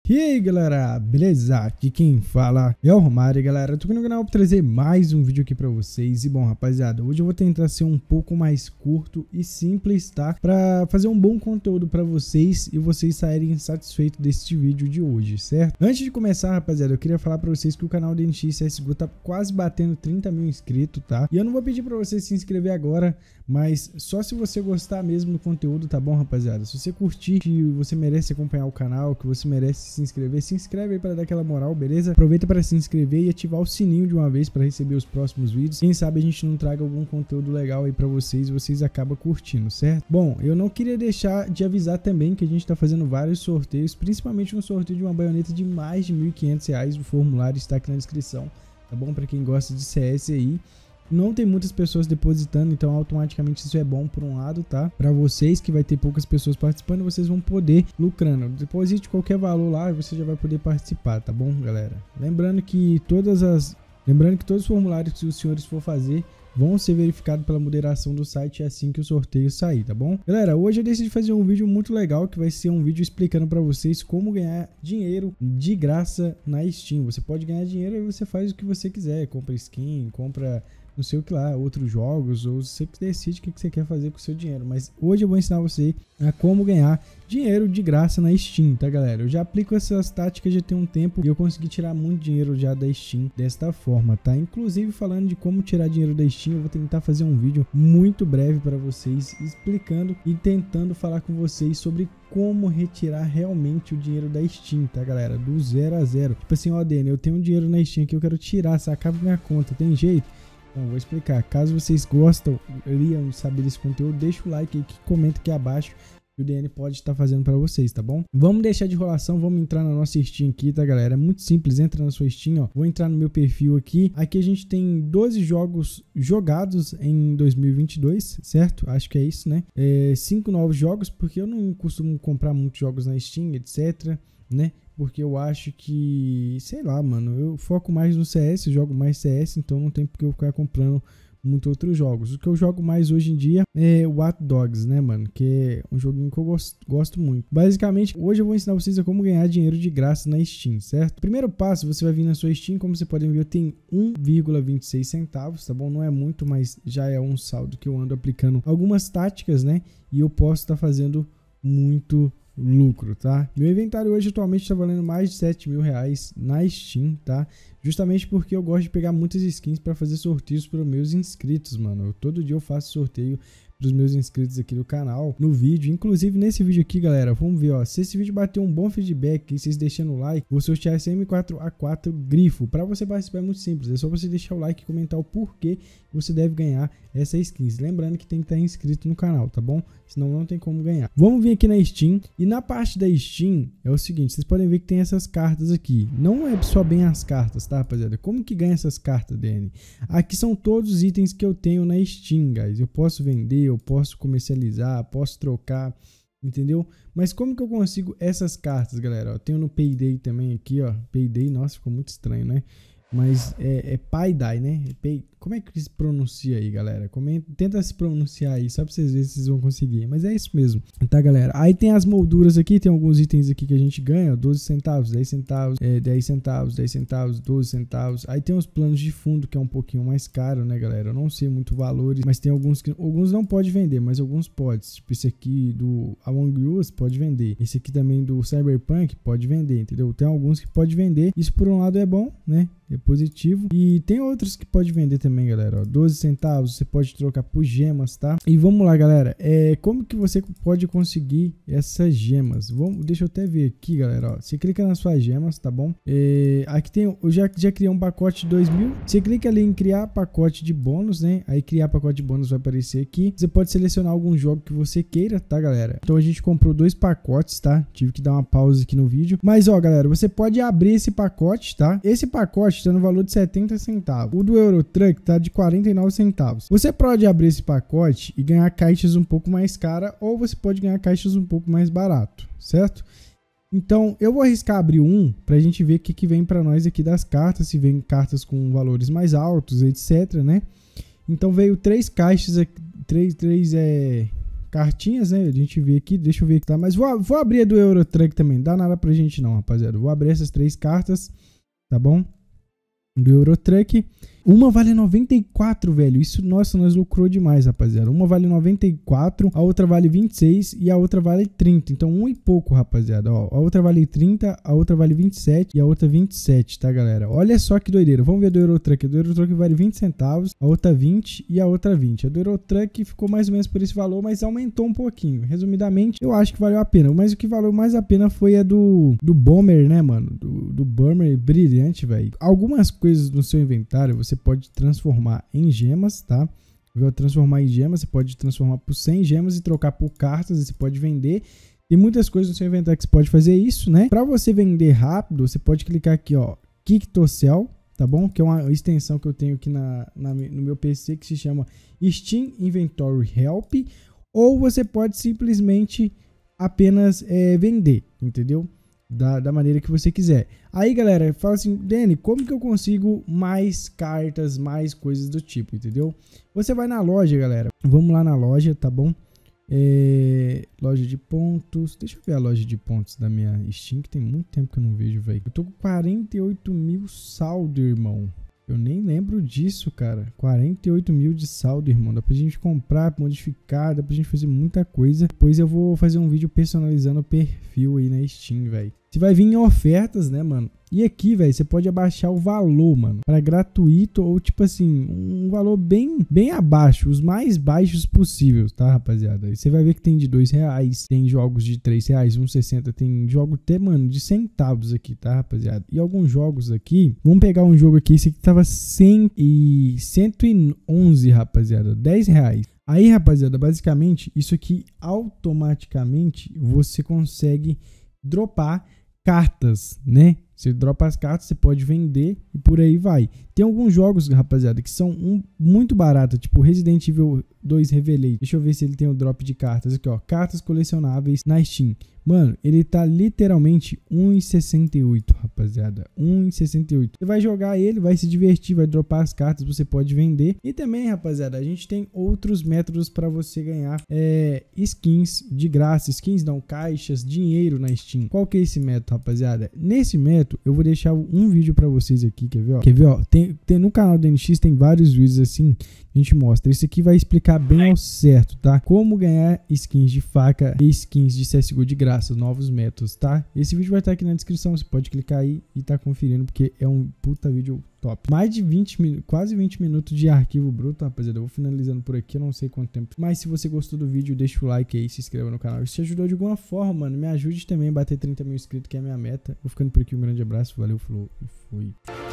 E aí galera, beleza? Aqui quem fala é o Romário, galera. Eu tô aqui no canal pra trazer mais um vídeo aqui pra vocês. E bom, rapaziada, hoje eu vou tentar ser um pouco mais curto e simples, tá? Pra fazer um bom conteúdo pra vocês e vocês saírem satisfeitos deste vídeo de hoje, certo? Antes de começar, rapaziada, eu queria falar pra vocês que o canal do NX CSGO tá quase batendo 30 mil inscritos, tá? E eu não vou pedir pra você se inscrever agora, mas só se você gostar mesmo do conteúdo, tá bom, rapaziada? Se você curtir, que você merece acompanhar o canal, que você merece se inscreve aí para dar aquela moral, beleza? Aproveita para se inscrever e ativar o sininho de uma vez para receber os próximos vídeos. Quem sabe a gente não traga algum conteúdo legal aí para vocês e vocês acabam curtindo, certo? Bom, eu não queria deixar de avisar também que a gente tá fazendo vários sorteios, principalmente um sorteio de uma baioneta de mais de R$ 1.500. O formulário está aqui na descrição, tá bom? Para quem gosta de CS aí. Não tem muitas pessoas depositando, então automaticamente isso é bom por um lado, tá? Para vocês que vai ter poucas pessoas participando, vocês vão poder lucrando. Deposite qualquer valor lá e você já vai poder participar, tá bom, galera? Lembrando que todos os formulários que os senhores for fazer vão ser verificados pela moderação do site assim que o sorteio sair, tá bom? Galera, hoje eu decidi fazer um vídeo muito legal, que vai ser um vídeo explicando para vocês como ganhar dinheiro de graça na Steam. Você pode ganhar dinheiro e você faz o que você quiser, compra skin, compra não sei o que lá, outros jogos, ou você que decide o que você quer fazer com o seu dinheiro. Mas hoje eu vou ensinar você a como ganhar dinheiro de graça na Steam, tá, galera? Eu já aplico essas táticas já tem um tempo e eu consegui tirar muito dinheiro já da Steam desta forma, tá? Inclusive, falando de como tirar dinheiro da Steam, eu vou tentar fazer um vídeo muito breve para vocês, explicando e tentando falar com vocês sobre como retirar realmente o dinheiro da Steam, tá, galera? Do 0 a 0. Tipo assim, ó, Dani, eu tenho um dinheiro na Steam que eu quero tirar, sacar pra minha conta, tem jeito? Então, vou explicar. Caso vocês gostam, iriam saber desse conteúdo, deixa o like aí, que comenta aqui abaixo que o DN pode estar fazendo para vocês, tá bom? Vamos deixar de enrolação, vamos entrar na nossa Steam aqui, tá, galera? É muito simples, entra na sua Steam, ó. Vou entrar no meu perfil aqui. Aqui a gente tem 12 jogos jogados em 2022, certo? Acho que é isso, né? 5 novos jogos, porque eu não costumo comprar muitos jogos na Steam, etc, né? Porque eu acho que, sei lá, mano, eu foco mais no CS, jogo mais CS, então não tem porque eu ficar comprando muitos outros jogos. O que eu jogo mais hoje em dia é Watch Dogs, né, mano? Que é um joguinho que eu gosto muito. Basicamente, hoje eu vou ensinar vocês a como ganhar dinheiro de graça na Steam, certo? Primeiro passo, você vai vir na sua Steam, como vocês podem ver, eu tenho 1,26 centavos, tá bom? Não é muito, mas já é um saldo que eu ando aplicando algumas táticas, né? E eu posso estar fazendo muito lucro, tá? Meu inventário hoje atualmente está valendo mais de R$7 mil na Steam, tá? Justamente porque eu gosto de pegar muitas skins para fazer sorteios para os meus inscritos, mano. Todo dia eu faço sorteio para os meus inscritos aqui do canal, no vídeo. Inclusive nesse vídeo aqui, galera, vamos ver, ó. Se esse vídeo bater um bom feedback e vocês deixando o like, vou sortear esse M4A4 grifo. Para você participar é muito simples, é só você deixar o like e comentar o porquê você deve ganhar essa skin. Lembrando que tem que estar inscrito no canal, tá bom? Senão não tem como ganhar. Vamos vir aqui na Steam. E na parte da Steam é o seguinte, vocês podem ver que tem essas cartas aqui. Não é só bem as cartas, tá, rapaziada? Como que ganha essas cartas, DN? Aqui são todos os itens que eu tenho na Steam, guys. Eu posso vender, eu posso comercializar, posso trocar, entendeu? Mas como que eu consigo essas cartas, galera? Eu tenho no Payday também aqui, ó. Payday, nossa, ficou muito estranho, né? Mas é Payday, né? Como é que se pronuncia aí, galera? Tenta se pronunciar aí, só pra vocês verem se vocês vão conseguir. Mas é isso mesmo, tá, galera? Aí tem as molduras aqui, tem alguns itens aqui que a gente ganha, ó, 12 centavos, 10 centavos, 10 centavos, 10 centavos, 12 centavos. Aí tem os planos de fundo, que é um pouquinho mais caro, né, galera? Eu não sei muito valores, mas tem alguns que alguns não pode vender, mas alguns pode. Tipo esse aqui do Among Us pode vender. Esse aqui também do Cyberpunk pode vender, entendeu? Tem alguns que pode vender. Isso por um lado é bom, né? É positivo. E tem outros que pode vender também, galera, ó, 12 centavos, você pode trocar por gemas, tá? E vamos lá, galera, como que você pode conseguir essas gemas? Deixa eu até ver aqui, galera, ó. Você clica nas suas gemas, tá bom? Aqui tem, eu já criei um pacote de 2.000. Você clica ali em criar pacote de bônus, né? Aí criar pacote de bônus vai aparecer aqui. Você pode selecionar algum jogo que você queira, tá, galera? Então a gente comprou 2 pacotes, tá? Tive que dar uma pausa aqui no vídeo. Mas, ó, galera, você pode abrir esse pacote, tá? Esse pacote está no valor de 70 centavos. O do Eurotruck tá de 49 centavos. Você pode abrir esse pacote e ganhar caixas um pouco mais caras, ou você pode ganhar caixas um pouco mais barato, certo? Então, eu vou arriscar abrir um pra gente ver o que vem pra nós aqui das cartas, se vem cartas com valores mais altos, etc, né? Então veio 3 caixas aqui, 3 cartinhas, né? A gente vê aqui, deixa eu ver aqui, tá? Mas vou abrir a do Euro Truck também, não dá nada pra gente não, rapaziada. Vou abrir essas 3 cartas, tá bom? Do Euro Truck. Uma vale 94, velho. Isso, nossa, nós lucrou demais, rapaziada. Uma vale 94, a outra vale 26 e a outra vale 30. Então, um e pouco, rapaziada. Ó, a outra vale 30, a outra vale 27 e a outra 27, tá, galera? Olha só que doideira. Vamos ver a do Euro Truck. A do Euro Truck vale 20 centavos, a outra 20 e a outra 20. A do Euro Truck ficou mais ou menos por esse valor, mas aumentou um pouquinho. Resumidamente, eu acho que valeu a pena. Mas o que valeu mais a pena foi a do Bomber, né, mano? Do Bomber brilhante, velho. Algumas coisas no seu inventário você pode transformar em gemas, tá? Vou transformar em gemas, você pode transformar por 100 gemas e trocar por cartas, e você pode vender. Tem muitas coisas no seu inventário que você pode fazer isso, né? Para você vender rápido, você pode clicar aqui, ó, Kick to Sell, tá bom? Que é uma extensão que eu tenho aqui no meu PC que se chama Steam Inventory Help, ou você pode simplesmente apenas vender, entendeu? Da maneira que você quiser. Aí, galera, fala assim, Dani, como que eu consigo mais cartas, mais coisas do tipo, entendeu? Você vai na loja, galera. Vamos lá na loja, tá bom? Loja de pontos. Deixa eu ver a loja de pontos da minha Steam, que tem muito tempo que eu não vejo, velho. Eu tô com 48 mil saldo, irmão. Eu nem lembro disso, cara. 48 mil de saldo, irmão. Dá pra gente comprar, modificar, dá pra gente fazer muita coisa. Depois eu vou fazer um vídeo personalizando o perfil aí na Steam, velho. Você vai vir em ofertas, né, mano? E aqui, velho, você pode abaixar o valor, mano, para gratuito ou, tipo assim, um valor bem abaixo, os mais baixos possíveis, tá, rapaziada? Aí você vai ver que tem de R$2, tem jogos de R$3, 1,60, tem jogo até, mano, de centavos aqui, tá, rapaziada? E alguns jogos aqui, vamos pegar um jogo aqui, esse aqui tava 111, rapaziada, R$10. Aí, rapaziada, basicamente, isso aqui automaticamente você consegue dropar cartas, né? Você dropa as cartas, você pode vender e por aí vai. Tem alguns jogos, rapaziada, que são muito baratos, tipo Resident Evil 2 Revelation. Deixa eu ver se ele tem o drop de cartas aqui, ó. Cartas colecionáveis na Steam. Mano, ele tá literalmente 1,68, rapaziada. 1,68. Você vai jogar ele, vai se divertir, vai dropar as cartas, você pode vender. E também, rapaziada, a gente tem outros métodos para você ganhar skins de graça. Skins não, caixas, dinheiro na Steam. Qual que é esse método, rapaziada? Nesse método, eu vou deixar um vídeo para vocês aqui, quer ver, ó? Quer ver, ó? Tem no canal do NX, tem vários vídeos assim, a gente mostra. Esse aqui vai explicar bem ao certo, tá? Como ganhar skins de faca e skins de CSGO de graça, novos métodos, tá? Esse vídeo vai estar aqui na descrição, você pode clicar aí e tá conferindo, porque é um puta vídeo top. Mais de 20 minutos, quase 20 minutos de arquivo bruto, rapaziada. Eu vou finalizando por aqui, eu não sei quanto tempo. Mas se você gostou do vídeo, deixa o like aí, se inscreva no canal. E se ajudou de alguma forma, mano, me ajude também a bater 30 mil inscritos, que é a minha meta. Vou ficando por aqui, um grande abraço, valeu, falou e fui.